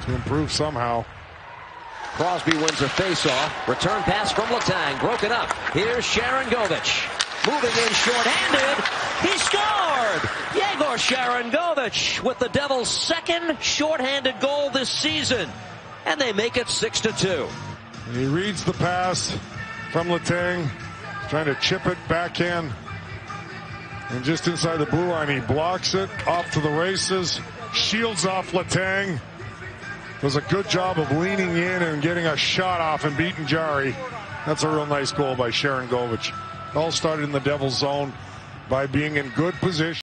to improve somehow. Crosby wins a face-off. Return pass from Letang. Broken up. Here's Sharangovich. Moving in short-handed. He scored! Yegor Sharangovich with the Devils' second short-handed goal this season. And they make it 6-2. He reads the pass from Letang. Trying to chip it backhand. And just inside the blue line, he blocks it. Off to the races. Shields off Letang. Does a good job of leaning in and getting a shot off and beating Jari. That's a real nice goal by Sharangovich. All started in the Devils' zone by being in good position.